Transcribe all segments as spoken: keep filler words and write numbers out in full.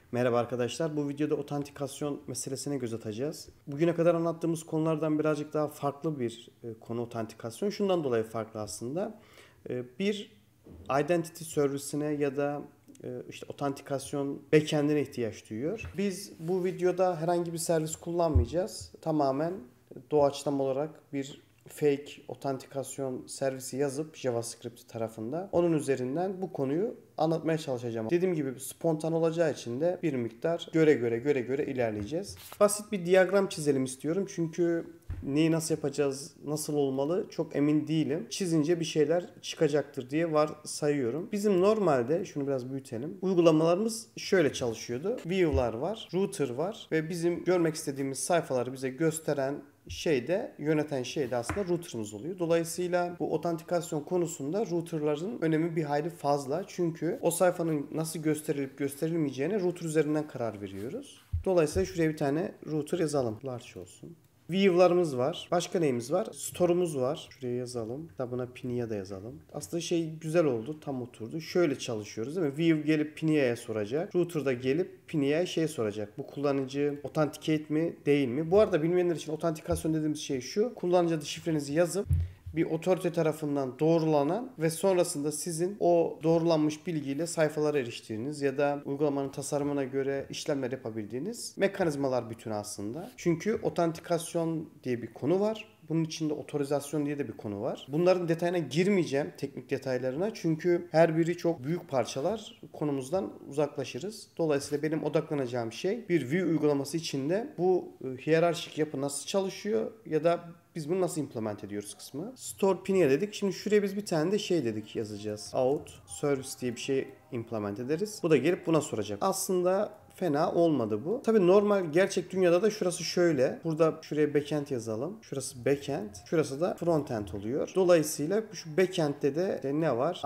Merhaba arkadaşlar. Bu videoda otantikasyon meselesine göz atacağız. Bugüne kadar anlattığımız konulardan birazcık daha farklı bir e, konu otantikasyon. Şundan dolayı farklı aslında. E, bir identity service'ine ya da e, işte otantikasyon backend'ine ihtiyaç duyuyor. Biz bu videoda herhangi bir servis kullanmayacağız. Tamamen doğaçlama olarak bir fake otantikasyon servisi yazıp JavaScript tarafında onun üzerinden bu konuyu anlatmaya çalışacağım. Dediğim gibi spontan olacağı için de bir miktar göre göre göre göre ilerleyeceğiz. Basit bir diyagram çizelim istiyorum çünkü neyi nasıl yapacağız, nasıl olmalı çok emin değilim. Çizince bir şeyler çıkacaktır diye varsayıyorum. Bizim normalde şunu biraz büyütelim. Uygulamalarımız şöyle çalışıyordu. View'lar var, router var ve bizim görmek istediğimiz sayfaları bize gösteren şeyde yöneten şey de aslında router'ımız oluyor. Dolayısıyla bu otantikasyon konusunda router'ların önemi bir hayli fazla. Çünkü o sayfanın nasıl gösterilip gösterilmeyeceğine router üzerinden karar veriyoruz. Dolayısıyla şuraya bir tane router yazalım. Large olsun. View'larımız var. Başka neyimiz var? Store'umuz var. Şuraya yazalım. Tabuna Pinia da yazalım. Aslında şey güzel oldu. Tam oturdu. Şöyle çalışıyoruz değil mi? View gelip Pinia'ya soracak. Router da gelip Pinia'ya şey soracak. Bu kullanıcı authenticate mi değil mi? Bu arada bilmeyenler için otantikasyon dediğimiz şey şu. Kullanıcı adı şifrenizi yazıp bir otorite tarafından doğrulanan ve sonrasında sizin o doğrulanmış bilgiyle sayfalara eriştiğiniz ya da uygulamanın tasarımına göre işlemler yapabildiğiniz mekanizmalar bütünü aslında. Çünkü otantikasyon diye bir konu var. Bunun içinde otorizasyon diye de bir konu var. Bunların detayına girmeyeceğim, teknik detaylarına. Çünkü her biri çok büyük parçalar. Konumuzdan uzaklaşırız. Dolayısıyla benim odaklanacağım şey bir view uygulaması içinde bu hiyerarşik yapı nasıl çalışıyor ya da biz bunu nasıl implement ediyoruz kısmı. Store Pinia dedik. Şimdi şuraya biz bir tane de şey dedik yazacağız. Out service diye bir şey implement ederiz. Bu da gelip buna soracak. Aslında fena olmadı bu. Tabii normal gerçek dünyada da şurası şöyle. Burada şuraya backend yazalım. Şurası backend. Şurası da frontend oluyor. Dolayısıyla şu backend'de de ne var?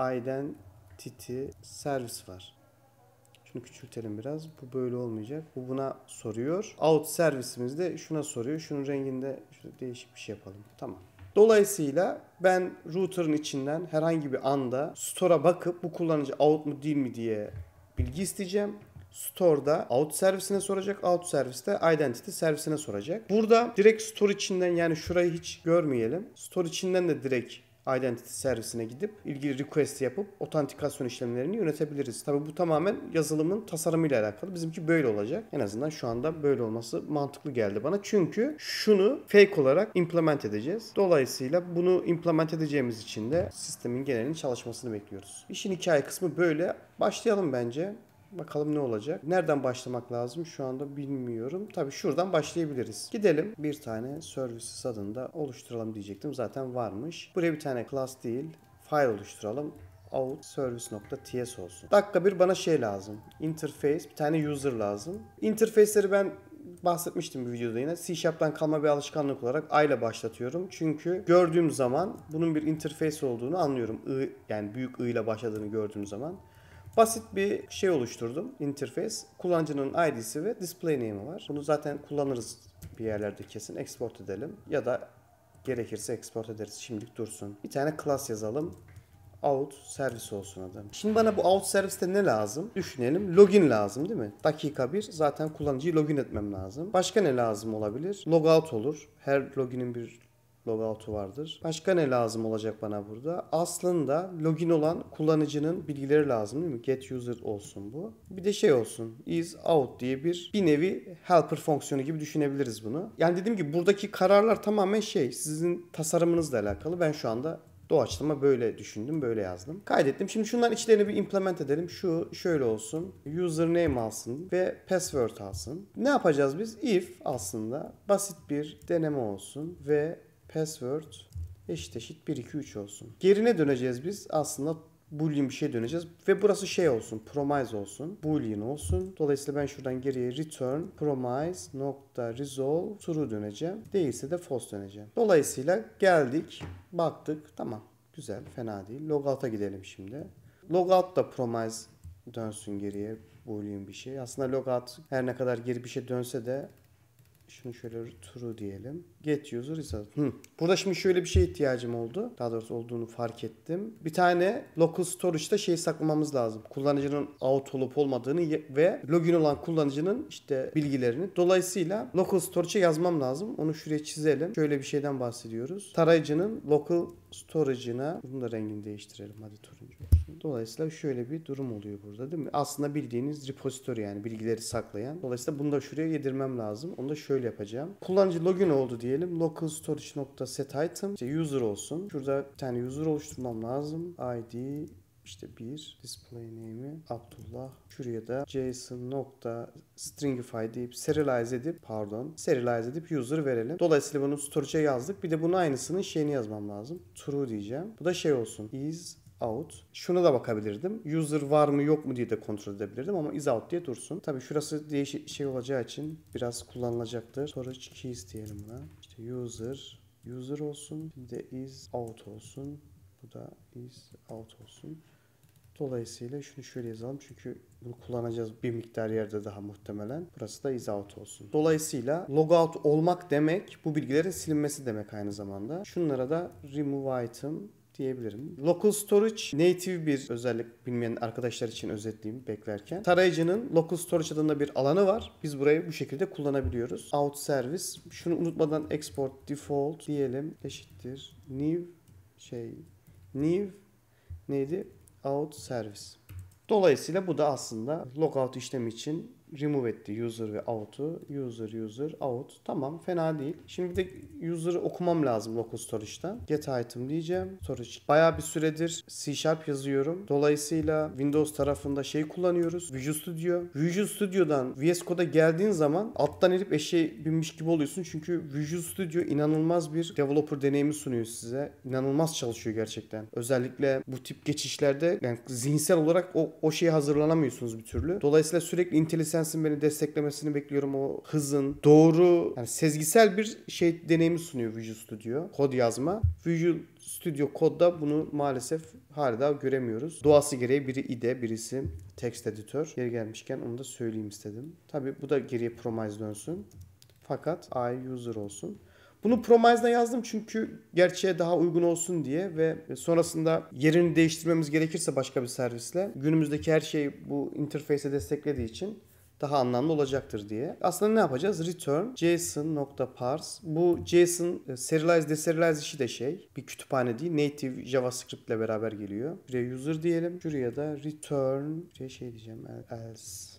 Identity service var. Şunu küçültelim biraz. Bu böyle olmayacak. Bu buna soruyor. Out servisimiz de şuna soruyor. Şunun renginde şöyle değişik bir şey yapalım. Tamam. Dolayısıyla ben router'ın içinden herhangi bir anda store'a bakıp bu kullanıcı out mu değil mi diye bilgi isteyeceğim. Store'da out servisine soracak. Out serviste identity servisine soracak. Burada direkt store içinden yani şurayı hiç görmeyelim. Store içinden de direkt identity servisine gidip ilgili request yapıp otantikasyon işlemlerini yönetebiliriz. Tabii bu tamamen yazılımın tasarımıyla alakalı. Bizimki böyle olacak. En azından şu anda böyle olması mantıklı geldi bana. Çünkü şunu fake olarak implement edeceğiz. Dolayısıyla bunu implement edeceğimiz için de sistemin genelinin çalışmasını bekliyoruz. İşin hikaye kısmı böyle. Başlayalım bence. Bakalım ne olacak. Nereden başlamak lazım şu anda bilmiyorum. Tabii şuradan başlayabiliriz. Gidelim bir tane services adında oluşturalım diyecektim. Zaten varmış. Buraya bir tane class değil file oluşturalım. Out service.ts olsun. Dakika bir bana şey lazım. Interface bir tane user lazım. Interface'leri ben bahsetmiştim bir videoda yine. C Sharp'tan kalma bir alışkanlık olarak I ile başlatıyorum. Çünkü gördüğüm zaman bunun bir interface olduğunu anlıyorum. I, yani büyük I ile başladığını gördüğüm zaman. Basit bir şey oluşturdum. Interface. Kullanıcının I D'si ve display name'i var. Bunu zaten kullanırız bir yerlerde kesin. Export edelim. Ya da gerekirse export ederiz. Şimdilik dursun. Bir tane class yazalım. Out service olsun adı. Şimdi bana bu out serviste ne lazım? Düşünelim. Login lazım değil mi? Dakika bir zaten kullanıcıyı login etmem lazım. Başka ne lazım olabilir? Logout olur. Her loginin bir logout'u vardır. Başka ne lazım olacak bana burada? Aslında login olan kullanıcının bilgileri lazım değil mi? Get user olsun bu. Bir de şey olsun. Is out diye bir bir nevi helper fonksiyonu gibi düşünebiliriz bunu. Yani dediğim gibi buradaki kararlar tamamen şey sizin tasarımınızla alakalı. Ben şu anda doğaçlama böyle düşündüm, böyle yazdım. Kaydettim. Şimdi şunların içlerini bir implement edelim. Şu şöyle olsun. Username alsın ve password alsın. Ne yapacağız biz? If aslında basit bir deneme olsun ve password eşit eşit bir iki üç olsun. Gerine döneceğiz biz. Aslında boolean bir şey döneceğiz. Ve burası şey olsun. Promise olsun. Boolean olsun. Dolayısıyla ben şuradan geriye return promise nokta resolve true döneceğim. Değilse de false döneceğim. Dolayısıyla geldik. Baktık. Tamam. Güzel. Fena değil. Logout'a gidelim şimdi. Logout da promise dönsün geriye. Boolean bir şey. Aslında logout her ne kadar geri bir şey dönse de Şunu şöyle true diyelim. Get user is out. Hı. Burada şimdi şöyle bir şeye ihtiyacım oldu. Daha doğrusu olduğunu fark ettim. Bir tane local storage'da şey saklamamız lazım. Kullanıcının out olup olmadığını ve login olan kullanıcının işte bilgilerini. Dolayısıyla local storage'e yazmam lazım. Onu şuraya çizelim. Şöyle bir şeyden bahsediyoruz. Tarayıcının local storage'ına, bunun da rengini değiştirelim. Hadi turuncu olsun. Dolayısıyla şöyle bir durum oluyor burada değil mi? Aslında bildiğiniz repository, yani bilgileri saklayan. Dolayısıyla bunu da şuraya yedirmem lazım. Onu da şöyle yapacağım. Kullanıcı login oldu diyelim. Local storage nokta set item işte user olsun. Şurada bir tane user oluşturmam lazım. I D işte bir, display name'i Abdullah. Şuraya da json nokta stringify deyip serialize edip pardon serialize edip user verelim. Dolayısıyla bunu storage'e yazdık. Bir de bunun aynısının şeyini yazmam lazım. True diyeceğim. Bu da şey olsun. Is out. Şuna da bakabilirdim. User var mı yok mu diye de kontrol edebilirdim ama is out diye dursun. Tabii şurası değişik şey olacağı için biraz kullanılacaktır. Storage keys diyelim buna. İşte user user olsun. Bir de is out olsun. Bu da is out olsun. Dolayısıyla şunu şöyle yazalım çünkü bunu kullanacağız bir miktar yerde daha muhtemelen. Burası da is out olsun. Dolayısıyla logout olmak demek bu bilgilerin silinmesi demek aynı zamanda. Şunlara da remove item diyebilirim. Local storage native bir özellik, bilmeyen arkadaşlar için özetleyeyim beklerken. Tarayıcının local storage adında bir alanı var. Biz burayı bu şekilde kullanabiliyoruz. Out service. Şunu unutmadan export default diyelim. Eşittir. New şey new neydi? Out service. Dolayısıyla bu da aslında logout işlemi için remove etti user ve out'u. User, user, out. Tamam, fena değil. Şimdi bir de user'ı okumam lazım local storage'dan. Get item diyeceğim. Storage. Bayağı bir süredir C Sharp yazıyorum. Dolayısıyla Windows tarafında şey kullanıyoruz. Visual Studio. Visual Studio'dan V S Code'a geldiğin zaman alttan inip eşeğe binmiş gibi oluyorsun. Çünkü Visual Studio inanılmaz bir developer deneyimi sunuyor size. İnanılmaz çalışıyor gerçekten. Özellikle bu tip geçişlerde yani zihinsel olarak o, o şeye hazırlanamıyorsunuz bir türlü. Dolayısıyla sürekli IntelliSense beni desteklemesini bekliyorum. O hızın, doğru, yani sezgisel bir şey deneyimi sunuyor Visual Studio. Kod yazma. Visual Studio kodda bunu maalesef hala göremiyoruz. Doğası gereği biri I D E, birisi text editör. Geri gelmişken onu da söyleyeyim istedim. Tabii bu da geriye Promise dönsün. Fakat I user olsun. Bunu Promise'da yazdım çünkü gerçeğe daha uygun olsun diye ve sonrasında yerini değiştirmemiz gerekirse başka bir servisle günümüzdeki her şey bu interface'e desteklediği için daha anlamlı olacaktır diye. Aslında ne yapacağız? Return json.parse. Bu JSON serialize deserialize işi de şey. Bir kütüphane değil. Native JavaScript ile beraber geliyor. Buraya user diyelim. Şuraya da return şey diyeceğim. Else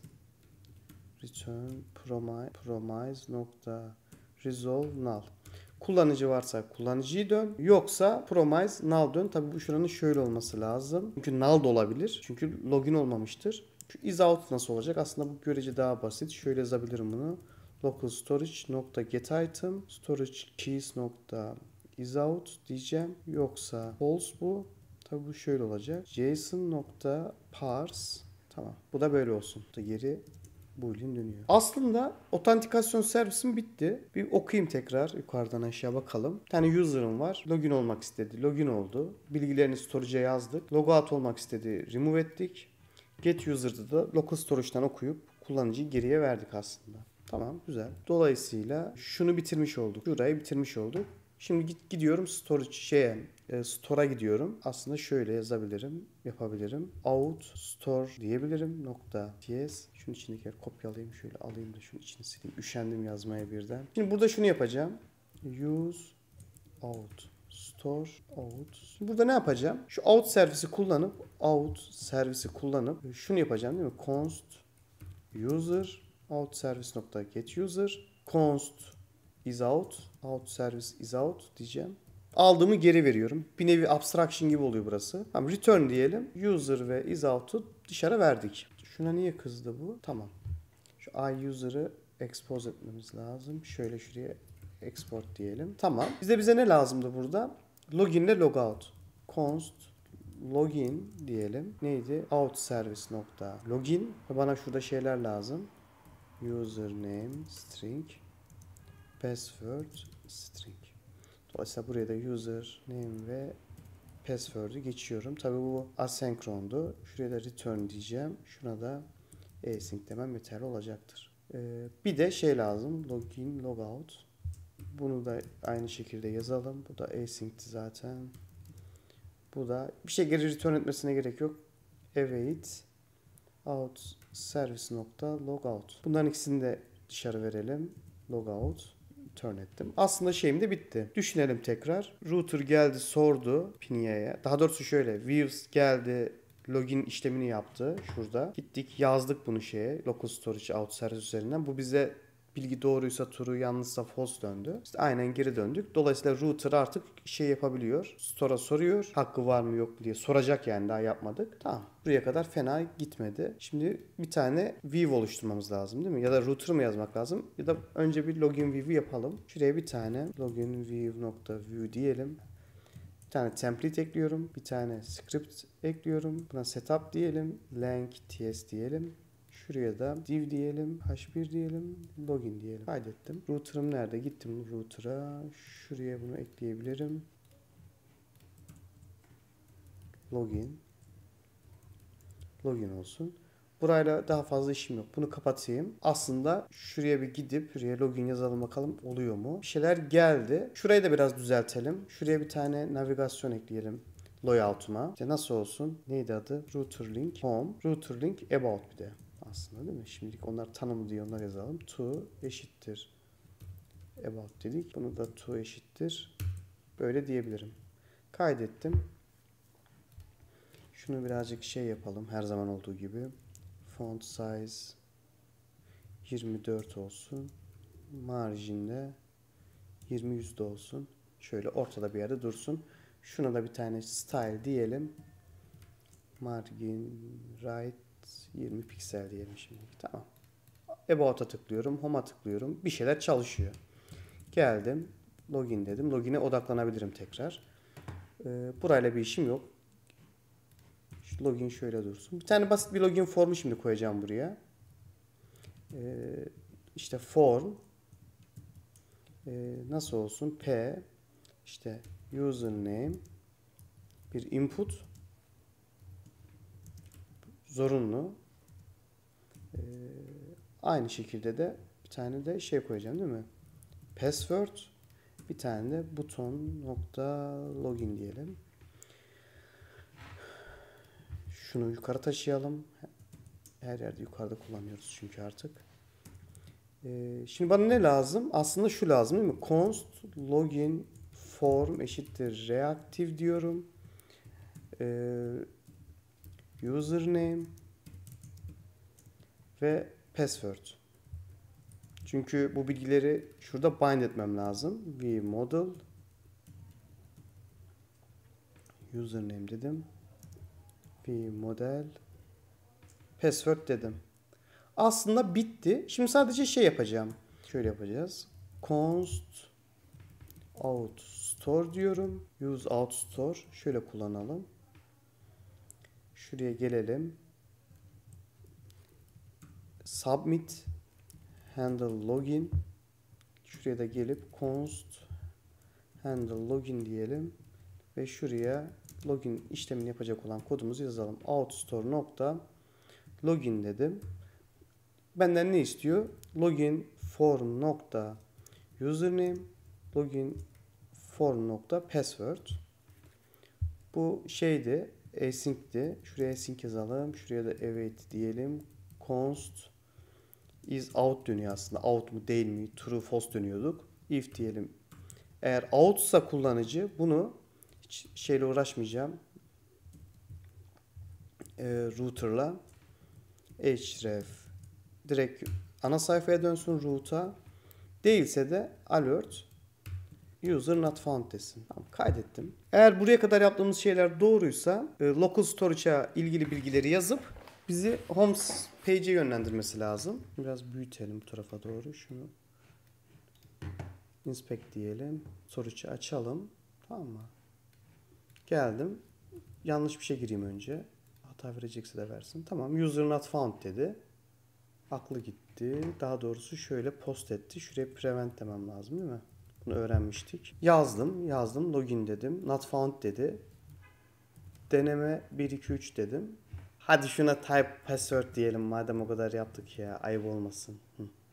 return promise, promise nokta resolve null. Kullanıcı varsa kullanıcıyı dön. Yoksa promise null dön. Tabii bu şuranın şöyle olması lazım. Çünkü null da olabilir. Çünkü login olmamıştır. Şu is out nasıl olacak? Aslında bu görece daha basit. Şöyle yazabilirim bunu. Local storage nokta get item storage keys nokta is out diyeceğim. Yoksa false bu. Tabii bu şöyle olacak. Json nokta parse. Tamam. Bu da böyle olsun. Bu da geri boolean dönüyor. Aslında otantikasyon servisim bitti. Bir okuyayım tekrar. Yukarıdan aşağı bakalım. Bir tane user'ım var. Login olmak istedi. Login oldu. Bilgilerini storage'e yazdık. Logout olmak istedi. Remove ettik. Get user'da da local storage'dan okuyup kullanıcıyı geriye verdik aslında. Tamam, güzel. Dolayısıyla şunu bitirmiş olduk. Şurayı bitirmiş olduk. Şimdi git gidiyorum storage şeye, e, store'a gidiyorum. Aslında şöyle yazabilirim, yapabilirim. Out store diyebilirim. Nokta ts. Şunun içindekileri kopyalayayım, şöyle alayım da şunun içini sileyim. Üşendim yazmaya birden. Şimdi burada şunu yapacağım. Use out store out. Burada ne yapacağım? Şu out servisi kullanıp out servisi kullanıp şunu yapacağım değil mi? Const user out service nokta get user const is out out service is out diyeceğim. Aldığımı geri veriyorum. Bir nevi abstraction gibi oluyor burası. Tamam, return diyelim. User ve is out'u dışarı verdik. Şuna niye kızdı bu? Tamam. Şu I user'ı expose etmemiz lazım. Şöyle şuraya export diyelim. Tamam. Bize bize ne lazımdı burada? Login ile logout. Const login diyelim. Neydi? Out service nokta login. Bana şurada şeyler lazım. Username string. Password string. Dolayısıyla buraya da username ve password'ü geçiyorum. Tabii bu asenkrondu. Şuraya da return diyeceğim. Şuna da async demem yeterli olacaktır. Ee, bir de şey lazım. Login, logout. Bunu da aynı şekilde yazalım. Bu da async'ti zaten. Bu da bir şey geri return etmesine gerek yok. Await out service nokta logout. Bunların ikisini de dışarı verelim. Logout. Return ettim. Aslında şeyim de bitti. Düşünelim tekrar. Router geldi sordu Pinia'ya. Daha doğrusu şöyle. Views geldi login işlemini yaptı. Şurada. Gittik yazdık bunu şeye. Local storage out service üzerinden. Bu bize bilgi doğruysa true, yanlışsa false döndü. İşte aynen geri döndük. Dolayısıyla router artık şey yapabiliyor. Store'a soruyor. Hakkı var mı yok mu diye soracak, yani daha yapmadık. Tamam. Buraya kadar fena gitmedi. Şimdi bir tane view oluşturmamız lazım değil mi? Ya da router mı yazmak lazım? Ya da önce bir login view'u yapalım. Şuraya bir tane login view nokta view diyelim. Bir tane template ekliyorum. Bir tane script ekliyorum. Buna setup diyelim. Lang ts diyelim. Şuraya da div diyelim, hash bir diyelim, login diyelim. Kaydettim. Router'ım nerede? Gittim router'a. Şuraya bunu ekleyebilirim. Login. Login olsun. Burayla daha fazla işim yok. Bunu kapatayım. Aslında şuraya bir gidip şuraya login yazalım bakalım oluyor mu? Bir şeyler geldi. Şurayı da biraz düzeltelim. Şuraya bir tane navigasyon ekleyelim. Layout'uma. İşte nasıl olsun? Neydi adı? Router link home. Router link about bir de. Aslında değil mi? Şimdilik onlar tanımlı diye onlar yazalım. To eşittir about dedik. Bunu da to eşittir böyle diyebilirim. Kaydettim. Şunu birazcık şey yapalım. Her zaman olduğu gibi. Font size yirmi dört olsun. Marjinde yirmi yüzde olsun. Şöyle ortada bir yerde dursun. Şuna da bir tane style diyelim. Margin right yirmi piksel diyelim şimdi. Tamam. About'a tıklıyorum. Home'a tıklıyorum. Bir şeyler çalışıyor. Geldim. Login dedim. Login'e odaklanabilirim tekrar. Ee, burayla bir işim yok. Şu login şöyle dursun. Bir tane basit bir login formu şimdi koyacağım buraya. Ee, işte form ee, nasıl olsun? P işte username bir input zorunlu. Ee, aynı şekilde de bir tane de şey koyacağım değil mi? Password, bir tane de buton nokta login diyelim. Şunu yukarı taşıyalım. Her yerde yukarıda kullanıyoruz çünkü artık. Ee, şimdi bana ne lazım? Aslında şu lazım değil mi? Const login form eşittir reactive diyorum. Ee, username ve password. Çünkü bu bilgileri şurada bind etmem lazım. V model username dedim. V model password dedim. Aslında bitti. Şimdi sadece şey yapacağım. Şöyle yapacağız. Const out store diyorum. Use out store. Şöyle kullanalım. Şuraya gelelim. Submit handle login. Şuraya da gelip const handle login diyelim. Ve şuraya login işlemini yapacak olan kodumuzu yazalım. Outstore nokta login dedim. Benden ne istiyor? Login form nokta username login form nokta password. Bu şeydi, async'ti. Şuraya async yazalım. Şuraya da await diyelim. Const is out dönüyor aslında. Out mu değil mi? True false dönüyorduk. If diyelim. Eğer out'sa kullanıcı bunu hiç şeyle uğraşmayacağım. E, router'la href direkt ana sayfaya dönsün root'a. Değilse de alert user not found desin. Tamam, kaydettim. Eğer buraya kadar yaptığımız şeyler doğruysa e, local storage'a ilgili bilgileri yazıp bizi home page'e yönlendirmesi lazım. Biraz büyütelim bu tarafa doğru. Şunu inspect diyelim. Storage'ı açalım. Tamam mı? Geldim. Yanlış bir şey gireyim önce. Hata verecekse de versin. Tamam. User not found dedi. Aklı gitti. Daha doğrusu şöyle post etti. Şuraya prevent demem lazım değil mi? Bunu öğrenmiştik. Yazdım. Yazdım. Login dedim. Not found dedi. Deneme bir iki üç dedim. Hadi şuna type password diyelim. Madem o kadar yaptık ya. Ayıp olmasın. Hı.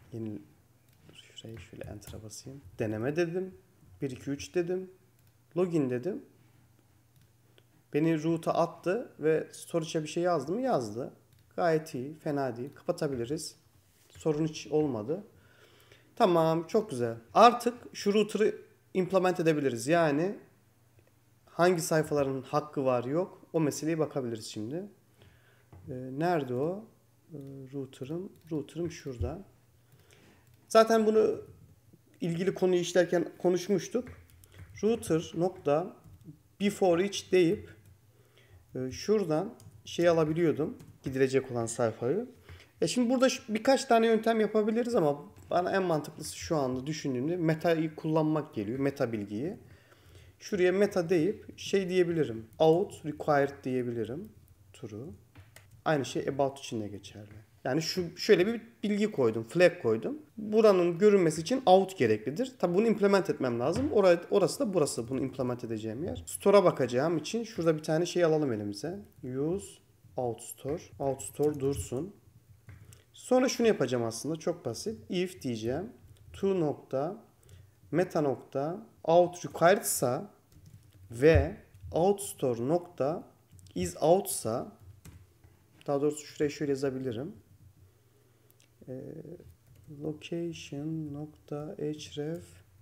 Yeni şuraya şöyle enter'a basayım. Deneme dedim. bir iki üç dedim. Login dedim. Beni root'a attı ve storage'a bir şey yazdı mı? Yazdı. Gayet iyi. Fena değil. Kapatabiliriz. Sorun hiç olmadı. Tamam. Çok güzel. Artık şu router'ı implement edebiliriz. Yani hangi sayfaların hakkı var yok o meseleye bakabiliriz şimdi. Ee, nerede o? Ee, router'ım. Router'ım şurada. Zaten bunu ilgili konuyu işlerken konuşmuştuk. Router nokta before each deyip e, şuradan şey alabiliyordum. Gidilecek olan sayfayı. E şimdi burada birkaç tane yöntem yapabiliriz ama bana en mantıklısı şu anda düşündüğümde meta'yı kullanmak geliyor. Meta bilgiyi. Şuraya meta deyip şey diyebilirim. Out required diyebilirim. True. Aynı şey about için de geçerli. Yani şu şöyle bir bilgi koydum, flag koydum. Buranın görünmesi için out gereklidir. Tabi bunu implement etmem lazım. Orası, orası da burası bunu implement edeceğim yer. Store'a bakacağım için şurada bir tane şey alalım elimize. Use out store. Out store dursun. Sonra şunu yapacağım aslında çok basit. If diyeceğim. To nokta meta nokta out required'sa ve out store nokta is out'sa, daha doğrusu şuraya şöyle yazabilirim. Ee, location nokta href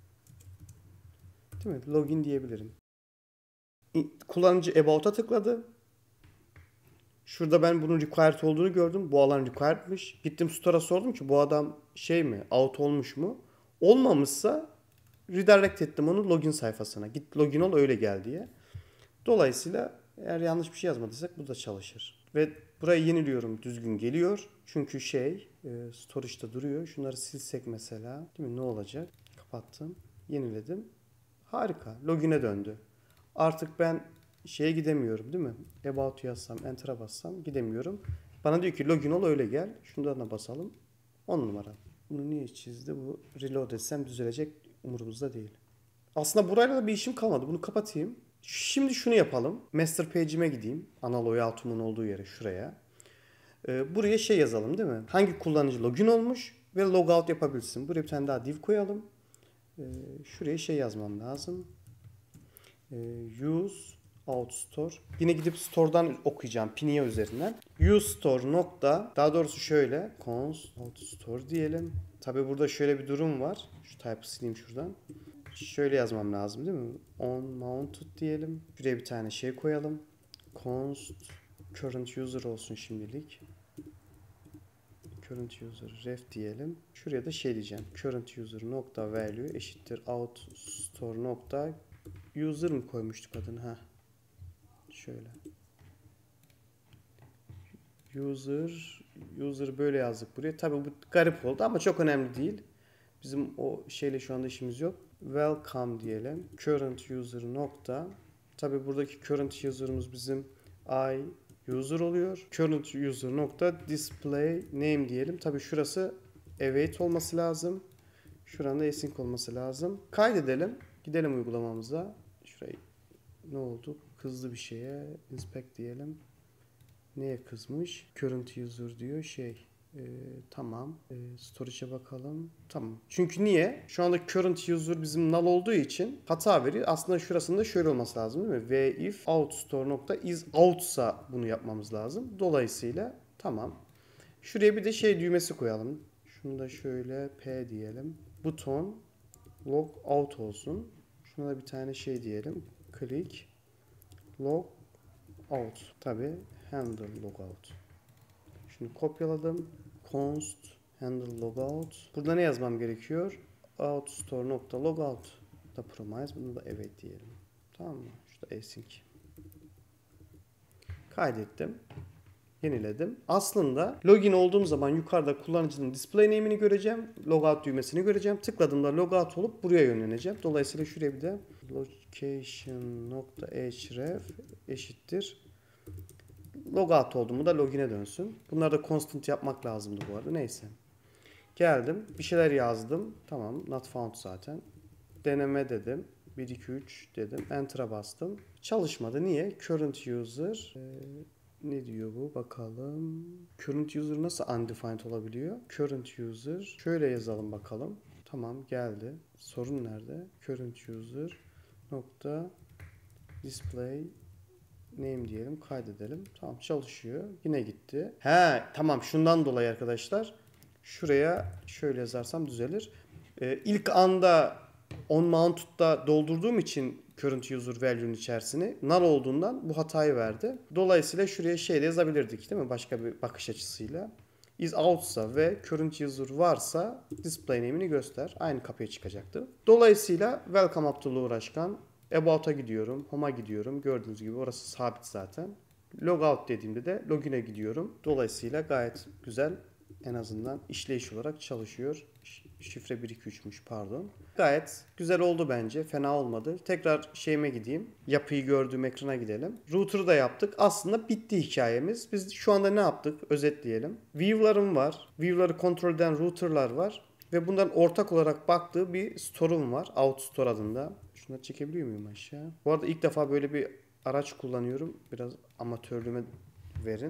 değil mi? Login diyebilirim. Kullanıcı about'a tıkladı. Şurada ben bunun required olduğunu gördüm. Bu alan required'mış. Gittim store'a sordum ki bu adam şey mi? Out olmuş mu? Olmamışsa redirect ettim onu login sayfasına. Git login ol öyle gel diye. Dolayısıyla eğer yanlış bir şey yazmadıysak bu da çalışır. Ve burayı yeniliyorum. Düzgün geliyor. Çünkü şey e, storage'da duruyor. Şunları silsek mesela. Değil mi? Ne olacak? Kapattım. Yeniledim. Harika. Login'e döndü. Artık ben şeye gidemiyorum değil mi? About yazsam, enter'a bassam gidemiyorum. Bana diyor ki login ol öyle gel. Şundan da basalım. on numara. Bunu niye çizdi? Bu reload etsem düzelecek. Umurumuzda değil. Aslında burayla da bir işim kalmadı. Bunu kapatayım. Şimdi şunu yapalım. Master page'ime gideyim. Ana logout'umun olduğu yere şuraya. Ee, buraya şey yazalım değil mi? Hangi kullanıcı login olmuş ve logout yapabilsin. Buraya bir tane daha div koyalım. Ee, şuraya şey yazmam lazım. Ee, use out store. Yine gidip store'dan okuyacağım Pinia üzerinden. Use store nokta, daha doğrusu şöyle const out store diyelim. Tabi burada şöyle bir durum var. Şu type'ı sileyim şuradan. Şöyle yazmam lazım değil mi? On mounted diyelim. Şuraya bir tane şey koyalım. Const current user olsun şimdilik. Current user ref diyelim. Şuraya da şey diyeceğim. Current user nokta value eşittir out store nokta user mı koymuştuk adını? Ha. Şöyle. User user böyle yazdık buraya. Tabii bu garip oldu ama çok önemli değil. Bizim o şeyle şu anda işimiz yok. Welcome diyelim. Current user nokta. Tabi buradaki current user'ımız bizim I user oluyor. Current user nokta display name diyelim. Tabi şurası await olması lazım. Şuranın da async olması lazım. Kaydedelim. Gidelim uygulamamıza. Şurayı ne oldu? Kızdı bir şeye. Inspect diyelim. Neye kızmış? Current user diyor şey. Ee, tamam. Ee, storage'e bakalım. Tamam. Çünkü niye? Şu anda current user bizim null olduğu için hata veriyor. Aslında şurasında şöyle olması lazım değil mi? Ve if out store nokta is out'sa bunu yapmamız lazım. Dolayısıyla tamam. Şuraya bir de şey düğmesi koyalım. Şunu da şöyle P diyelim. Buton log out olsun. Şuna da bir tane şey diyelim. Click log out. Tabi handle logout. Şunu kopyaladım. Const handle logout. Burada ne yazmam gerekiyor? Out store nokta logout da promise. Bunu da evet diyelim. Tamam mı? Şurada async. Kaydettim. Yeniledim. Aslında login olduğum zaman yukarıda kullanıcının display name'ini göreceğim. Logout düğmesini göreceğim. Tıkladığımda logout olup buraya yönleneceğim. Dolayısıyla şuraya bir de location nokta href eşittir. Logout oldu mu da login'e dönsün. Bunları da constant yapmak lazımdı bu arada. Neyse. Geldim. Bir şeyler yazdım. Tamam. Not found zaten. Deneme dedim. bir iki üç dedim. Enter'a bastım. Çalışmadı. Niye? Current user Ne diyor bu? Bakalım. Current user nasıl undefined olabiliyor? Current user. Şöyle yazalım bakalım. Tamam geldi. Sorun nerede? Current user nokta display name diyelim. Kaydedelim. Tamam çalışıyor. Yine gitti. He tamam şundan dolayı arkadaşlar. Şuraya şöyle yazarsam düzelir. Ee, ilk anda on mounted'da doldurduğum için current user value'nin içerisini null olduğundan bu hatayı verdi. Dolayısıyla şuraya şey de yazabilirdik değil mi? Başka bir bakış açısıyla. Is out'sa ve current user varsa display name'ini göster. Aynı kapıya çıkacaktı. Dolayısıyla welcome Abdullah Uğraşkan. About'a gidiyorum. Home'a gidiyorum. Gördüğünüz gibi orası sabit zaten. Logout dediğimde de login'e gidiyorum. Dolayısıyla gayet güzel, en azından işleyiş olarak çalışıyor. Şifre bir iki üçmüş pardon. Gayet güzel oldu bence. Fena olmadı. Tekrar şeyime gideyim. Yapıyı gördüğüm ekrana gidelim. Router'ı da yaptık. Aslında bitti hikayemiz. Biz şu anda ne yaptık? Özetleyelim. View'larım var. View'ları kontrol eden router'lar var. Ve bundan ortak olarak baktığı bir store'um var. OutStore adında. Şunları çekebiliyor muyum aşağı? Bu arada ilk defa böyle bir araç kullanıyorum. Biraz amatörlüğüme verin.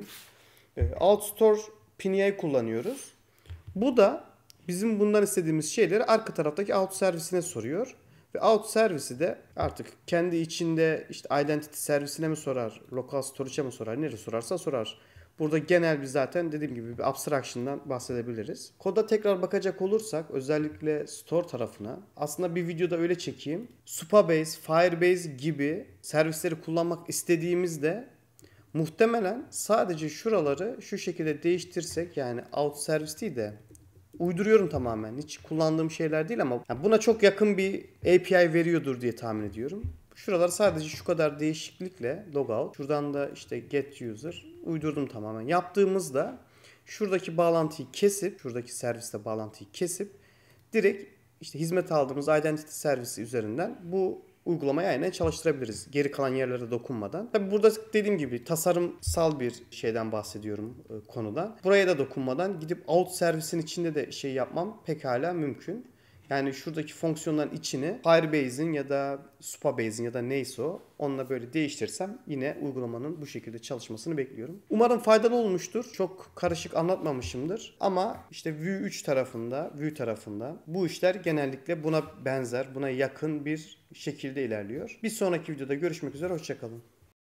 OutStore P N I kullanıyoruz. Bu da bizim bundan istediğimiz şeyleri arka taraftaki out servisine soruyor. Ve out servisi de artık kendi içinde işte identity servisine mi sorar, local storage'e mi sorar, nereye sorarsa sorar. Burada genel bir zaten dediğim gibi bir abstraction'dan bahsedebiliriz. Koda tekrar bakacak olursak özellikle store tarafına aslında bir videoda öyle çekeyim. Supabase, Firebase gibi servisleri kullanmak istediğimizde muhtemelen sadece şuraları şu şekilde değiştirsek, yani out servis değil de uyduruyorum tamamen. Hiç kullandığım şeyler değil ama buna çok yakın bir A P I veriyordur diye tahmin ediyorum. Şuralar sadece şu kadar değişiklikle logout. Şuradan da işte get user uydurdum tamamen. Yaptığımızda şuradaki bağlantıyı kesip, şuradaki serviste bağlantıyı kesip direkt işte hizmet aldığımız identity servisi üzerinden bu uygulamayı aynen çalıştırabiliriz. Geri kalan yerlere dokunmadan. Tabi burada dediğim gibi tasarımsal bir şeyden bahsediyorum, e, konuda. Buraya da dokunmadan gidip out servisin içinde de şey yapmam pekala mümkün. Yani şuradaki fonksiyonların içini Firebase'in ya da Supabase'in ya da neyse o onunla böyle değiştirsem yine uygulamanın bu şekilde çalışmasını bekliyorum. Umarım faydalı olmuştur. Çok karışık anlatmamışımdır. Ama işte Vue üç tarafında, Vue tarafında bu işler genellikle buna benzer, buna yakın bir şekilde ilerliyor. Bir sonraki videoda görüşmek üzere. Hoşça kalın.